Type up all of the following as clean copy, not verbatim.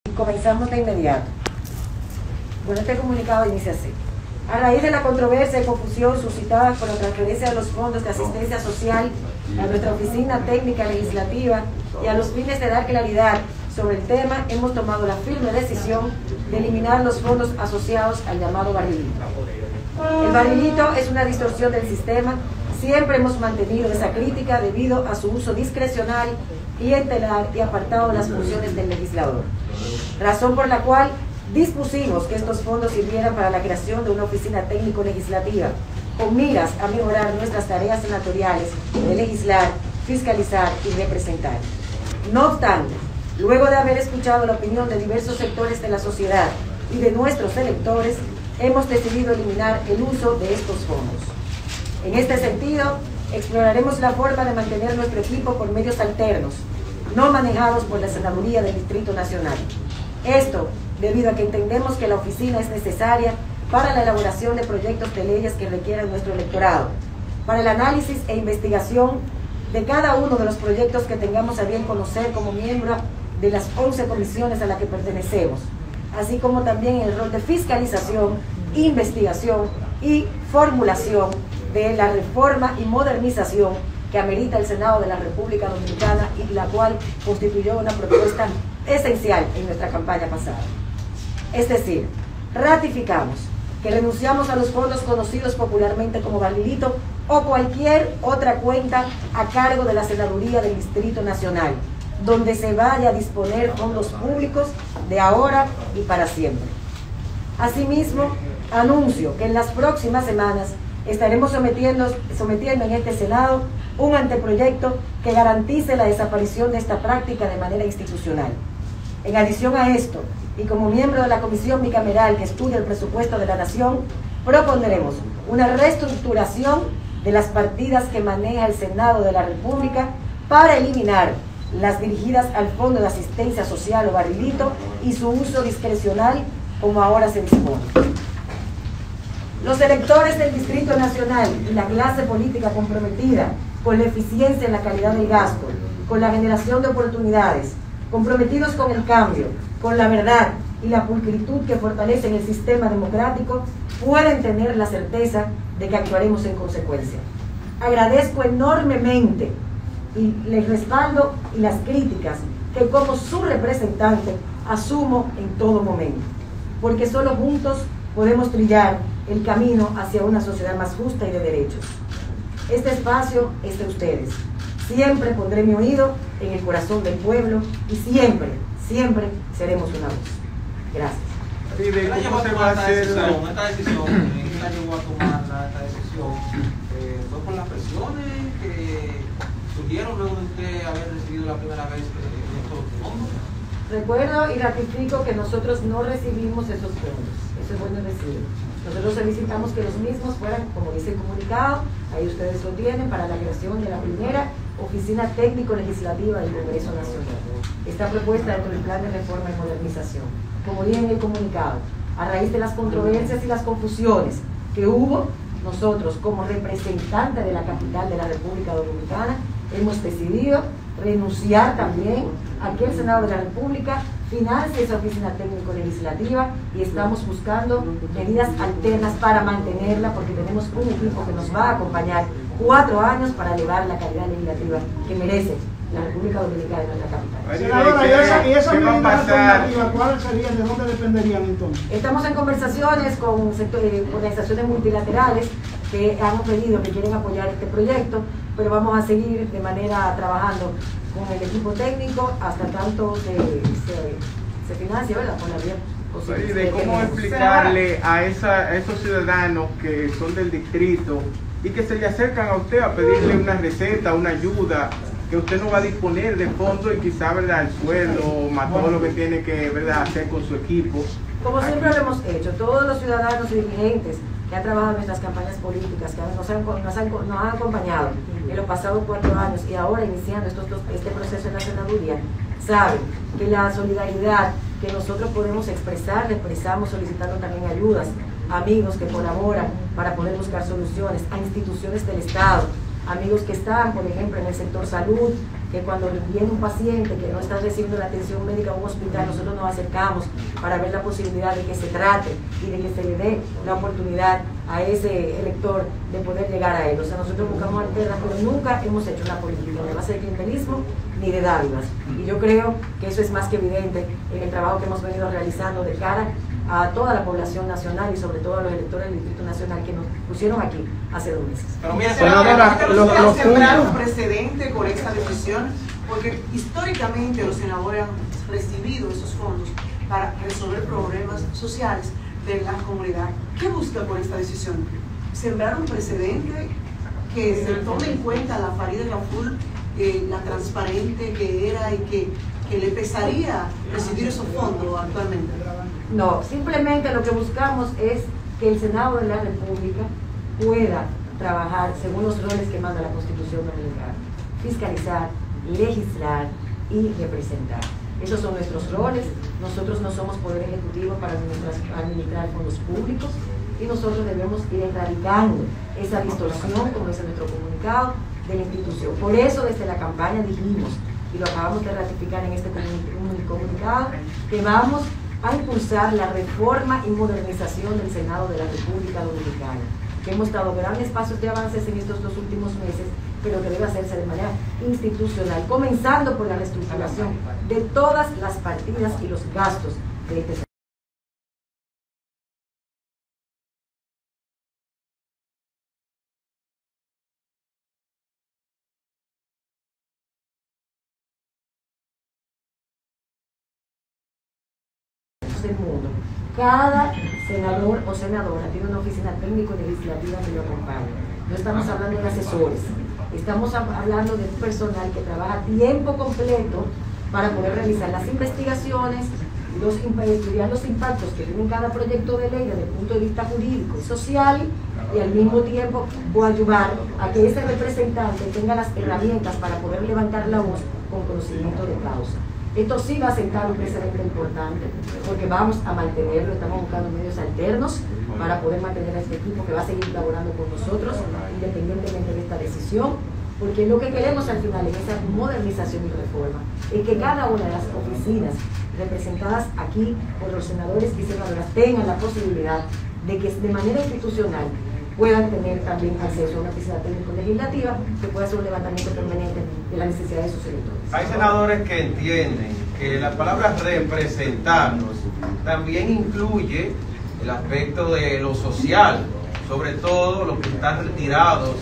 Comenzamos de inmediato. Bueno, este comunicado inicia así. A raíz de la controversia y confusión suscitada por la transferencia de los fondos de asistencia social a nuestra oficina técnica legislativa y a los fines de dar claridad sobre el tema, hemos tomado la firme decisión de eliminar los fondos asociados al llamado barrilito. El barrilito es una distorsión del sistema. Siempre hemos mantenido esa crítica debido a su uso discrecional, clientelar y apartado de las funciones del legislador. Razón por la cual dispusimos que estos fondos sirvieran para la creación de una oficina técnico-legislativa con miras a mejorar nuestras tareas senatoriales de legislar, fiscalizar y representar. No obstante, luego de haber escuchado la opinión de diversos sectores de la sociedad y de nuestros electores, hemos decidido eliminar el uso de estos fondos. En este sentido, exploraremos la forma de mantener nuestro equipo por medios alternos, no manejados por la Senaduría del Distrito Nacional. Esto debido a que entendemos que la oficina es necesaria para la elaboración de proyectos de leyes que requieran nuestro electorado, para el análisis e investigación de cada uno de los proyectos que tengamos a bien conocer como miembro de las 11 comisiones a las que pertenecemos, así como también el rol de fiscalización, investigación y formulación de la reforma y modernización que amerita el Senado de la República Dominicana y la cual constituyó una propuesta esencial en nuestra campaña pasada. Es decir, ratificamos que renunciamos a los fondos conocidos popularmente como barrilito o cualquier otra cuenta a cargo de la Senaduría del Distrito Nacional, donde se vaya a disponer fondos públicos de ahora y para siempre. Asimismo, anuncio que en las próximas semanas estaremos sometiendo en este Senado un anteproyecto que garantice la desaparición de esta práctica de manera institucional. En adición a esto, y como miembro de la Comisión Bicameral que estudia el presupuesto de la Nación, propondremos una reestructuración de las partidas que maneja el Senado de la República para eliminar las dirigidas al Fondo de Asistencia Social o barrilito y su uso discrecional como ahora se dispone. Los electores del Distrito Nacional y la clase política comprometida con la eficiencia en la calidad del gasto, con la generación de oportunidades, comprometidos con el cambio, con la verdad y la pulcritud que fortalecen el sistema democrático, pueden tener la certeza de que actuaremos en consecuencia. Agradezco enormemente y les respaldo y las críticas que como su representante asumo en todo momento, porque solo juntos podemos trillar el camino hacia una sociedad más justa y de derechos. Este espacio es de ustedes. Siempre pondré mi oído en el corazón del pueblo y siempre, siempre seremos una voz. Gracias. ¿Cómo se va a hacer esta decisión? ¿Quién la llevó a tomar esta decisión? ¿Fue por las presiones que surgieron luego de usted haber recibido la primera vez estos fondos? Recuerdo y ratifico que nosotros no recibimos esos fondos. Eso es bueno decirlo. Nosotros solicitamos que los mismos fueran, como dice el comunicado, ahí ustedes lo tienen, para la creación de la primera oficina técnico-legislativa del Congreso Nacional. Está propuesta dentro del plan de reforma y modernización. Como dije en el comunicado, a raíz de las controversias y las confusiones que hubo, nosotros como representantes de la capital de la República Dominicana hemos decidido renunciar también a que el Senado de la República financie esa oficina técnico-legislativa y estamos buscando medidas alternas para mantenerla, porque tenemos un equipo que nos va a acompañar 4 años para elevar la calidad legislativa que merece la República Dominicana y nuestra capital. Senadora, ¿y esas medidas alternativas cuáles serían? ¿De dónde dependerían entonces? Estamos en conversaciones con organizaciones multilaterales que han pedido que quieren apoyar este proyecto, pero vamos a seguir de manera trabajando con el equipo técnico hasta tanto se financie, ¿verdad? Con la vía posible. ¿Cómo explicarle a esos ciudadanos que son del distrito y que se le acercan a usted a pedirle una receta, una ayuda, que usted no va a disponer de fondos y quizá, ¿verdad?, el sueldo, más todo lo que tiene que, ¿verdad?, hacer con su equipo? Como siempre lo hemos hecho, todos los ciudadanos y dirigentes que han trabajado en nuestras campañas políticas, que nos han acompañado en los pasados 4 años y ahora iniciando este proceso en la senaduría, saben que la solidaridad que nosotros podemos expresar, la expresamos solicitando también ayudas a amigos que colaboran para poder buscar soluciones, a instituciones del Estado, amigos que están, por ejemplo, en el sector salud, que cuando viene un paciente que no está recibiendo la atención médica en un hospital, nosotros nos acercamos para ver la posibilidad de que se trate y de que se le dé la oportunidad a ese elector de poder llegar a él. O sea, nosotros buscamos alternas, pero nunca hemos hecho una política de base de clientelismo ni de dádivas. Y yo creo que eso es más que evidente en el trabajo que hemos venido realizando de cara a toda la población nacional y sobre todo a los electores del Distrito Nacional que nos pusieron aquí hace 2 meses. Pero mira, los sembrar un precedente con esta decisión, porque históricamente los senadores han recibido esos fondos para resolver problemas sociales de la comunidad. ¿Qué busca con esta decisión? Sembrar un precedente que se tome en cuenta la Farideh Raful, la transparente que era y que le pesaría recibir esos fondos actualmente. No, simplemente lo que buscamos es que el Senado de la República pueda trabajar según los roles que manda la Constitución Dominicana: fiscalizar, legislar y representar. Esos son nuestros roles. Nosotros no somos poder ejecutivo para administrar fondos públicos y nosotros debemos ir erradicando esa distorsión, como dice nuestro comunicado, de la institución. Por eso desde la campaña dijimos, y lo acabamos de ratificar en este comunicado, que vamos a impulsar la reforma y modernización del Senado de la República Dominicana, que hemos dado grandes pasos de avances en estos 2 últimos meses, pero que debe hacerse de manera institucional, comenzando por la reestructuración de todas las partidas y los gastos de este Senado. Del mundo. Cada senador o senadora tiene una oficina técnico-legislativa que lo acompaña. No estamos hablando de asesores, estamos hablando de un personal que trabaja a tiempo completo para poder realizar las investigaciones, estudiar los impactos que tiene cada proyecto de ley desde el punto de vista jurídico y social, y al mismo tiempo ayudar a que ese representante tenga las herramientas para poder levantar la voz con conocimiento de causa. Esto sí va a sentar un precedente importante, porque vamos a mantenerlo, estamos buscando medios alternos para poder mantener a este equipo que va a seguir colaborando con nosotros, independientemente de esta decisión, porque lo que queremos al final en esa modernización y reforma es que cada una de las oficinas representadas aquí por los senadores y senadoras tengan la posibilidad de que de manera institucional puedan tener también acceso a una oficina técnico-legislativa que pueda hacer un levantamiento permanente de las necesidades de sus electores. Hay senadores que entienden que la palabra representarnos también incluye el aspecto de lo social, sobre todo los que están retirados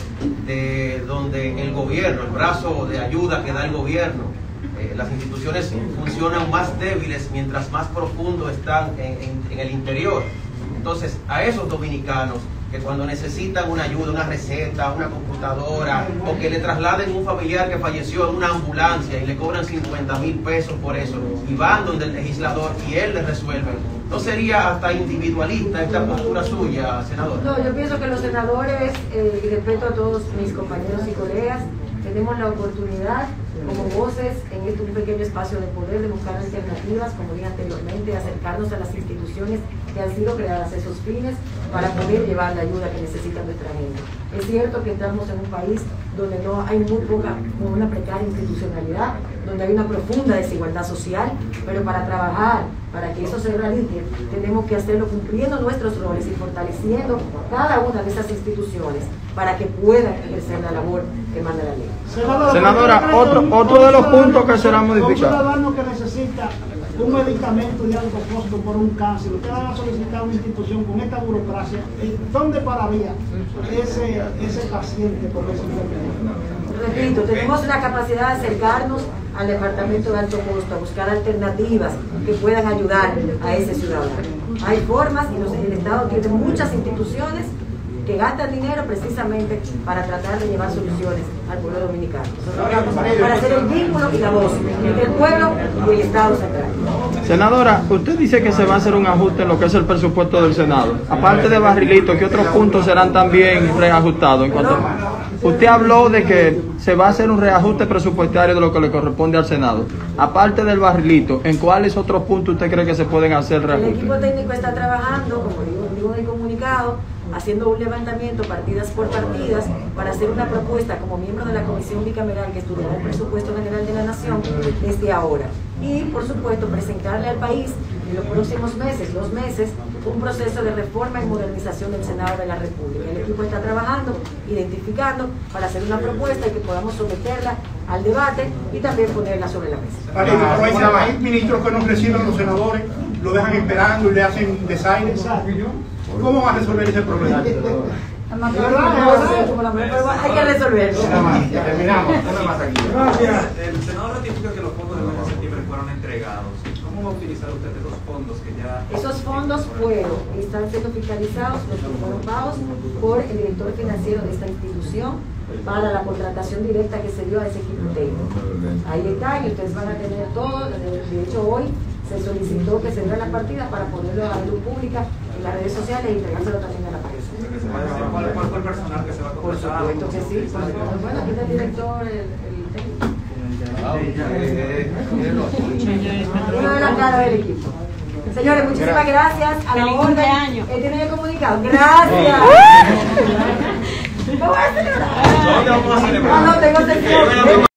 de donde el gobierno, el brazo de ayuda que da el gobierno, las instituciones funcionan más débiles mientras más profundo están en el interior. Entonces, a esos dominicanos que cuando necesitan una ayuda, una receta, una computadora, o que le trasladen un familiar que falleció en una ambulancia y le cobran 50,000 pesos por eso, y van donde el legislador y él les resuelve, ¿no sería hasta individualista esta postura suya, senador? No, yo pienso que los senadores, y respeto a todos mis compañeros y colegas, tenemos la oportunidad como voces en este un pequeño espacio de poder de buscar alternativas, como dije anteriormente, acercarnos a las instituciones que han sido creadas a esos fines para poder llevar la ayuda que necesita nuestra gente. Es cierto que estamos en un país donde no hay muy poca, con una precaria institucionalidad, donde hay una profunda desigualdad social, pero para trabajar, para que eso se erradique, tenemos que hacerlo cumpliendo nuestros roles y fortaleciendo cada una de esas instituciones para que puedan ejercer la labor que manda la ley. Senadora, otro de los puntos que será modificado. Un ciudadano que necesita un medicamento de alto costo por un cáncer, usted va a solicitar a una institución con esta burocracia, ¿dónde pararía ese paciente por esa enfermedad? Repito, tenemos la capacidad de acercarnos al departamento de alto costo, a buscar alternativas que puedan ayudar a ese ciudadano. Hay formas y el Estado tiene muchas instituciones que gastan dinero precisamente para tratar de llevar soluciones al pueblo dominicano. Nosotros vamos para hacer el vínculo y la voz entre el pueblo y el Estado central. Senadora, usted dice que se va a hacer un ajuste en lo que es el presupuesto del Senado. Aparte de Barrilito, ¿qué otros puntos serán también reajustados? Usted habló de que se va a hacer un reajuste presupuestario de lo que le corresponde al Senado. Aparte del Barrilito, ¿en cuáles otros puntos usted cree que se pueden hacer reajustes? El equipo técnico está trabajando, como digo en el comunicado, haciendo un levantamiento partidas por partidas para hacer una propuesta como miembro de la Comisión Bicameral que estudiará el presupuesto general de la Nación desde ahora. Y, por supuesto, presentarle al país en los próximos meses, 2 meses, un proceso de reforma y modernización del Senado de la República. El equipo está trabajando, identificando, para hacer una propuesta y que podamos someterla al debate y también ponerla sobre la mesa. Hay ministros que no reciben los senadores, lo dejan esperando y le hacen desaire. ¿Cómo va a resolver ese problema? Hay que resolverlo. Terminamos. El Senado ratifica que los fondos del mes de septiembre fueron entregados. ¿Cómo va a utilizar usted esos fondos que ya... Esos fondos están siendo fiscalizados, los que fueron pagos por el director financiero de esta institución para la contratación directa que se dio a ese equipo técnico. Ahí están y ustedes van a tener todo. De hecho, hoy se solicitó que se diera la partida para ponerlo a la luz pública en las redes sociales y entregárselo también a la prensa. ¿Cuál fue el personal que se va a contratar? Por supuesto que sí. Bueno, aquí está el director, el técnico. Una de las caras del equipo. Señores, muchísimas gracias. A la orden. ¿Tienen el comunicado? Gracias. ¿Cómo vas a celebrar? ¿Dónde vamos a celebrar? No, tengo sesión.